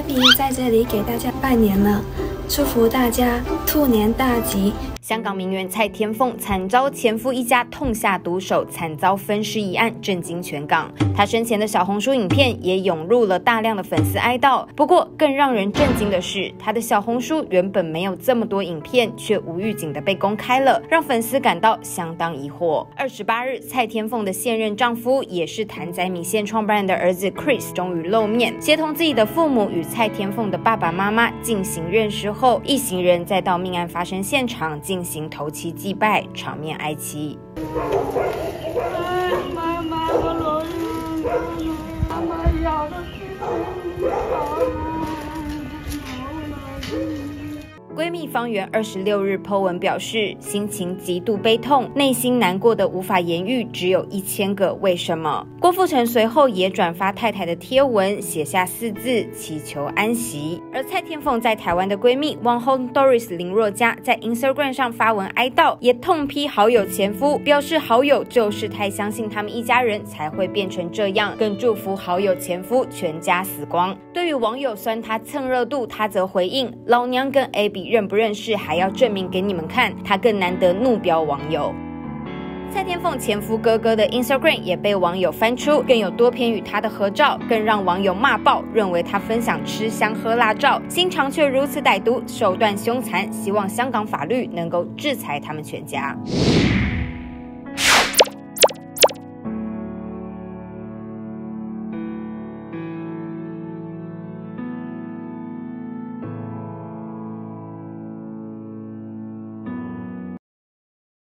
Abby 在这里给大家拜年了，祝福大家兔年大吉。 香港名媛蔡天凤惨遭前夫一家痛下毒手，惨遭分尸一案震惊全港。她生前的小红书影片也涌入了大量的粉丝哀悼。不过，更让人震惊的是，她的小红书原本没有这么多影片，却无预警的被公开了，让粉丝感到相当疑惑。28日，蔡天凤的现任丈夫，也是谭仔米线创办人的儿子 Chris 终于露面，协同自己的父母与蔡天凤的爸爸妈妈进行认识后，一行人再到命案发生现场进行头七祭拜，场面哀戚。 妈妈，我老了，妈妈要的闺蜜方圆26日 po 文表示，心情极度悲痛，内心难过的无法言喻，只有1000个为什么。郭富城随后也转发太太的贴文，写下4字：祈求安息。而蔡天凤在台湾的闺蜜网红 Doris 林若嘉在 Instagram 上发文哀悼，也痛批好友前夫，表示好友就是太相信他们一家人才会变成这样，更祝福好友前夫全家死光。对于网友酸他蹭热度，他则回应：老娘跟 Abby认不认识还要证明给你们看，他更难得怒飙网友。蔡天凤前夫哥哥的 Instagram 也被网友翻出，更有多篇与他的合照，更让网友骂爆，认为他分享吃香喝辣照，心肠却如此歹毒，手段凶残，希望香港法律能够制裁他们全家。